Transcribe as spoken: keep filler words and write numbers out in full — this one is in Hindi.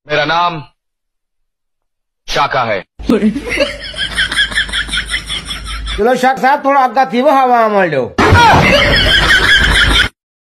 मेरा नाम शाका है। चलो शाक साहब थोड़ा अग्गा थी वो हवा मार लो।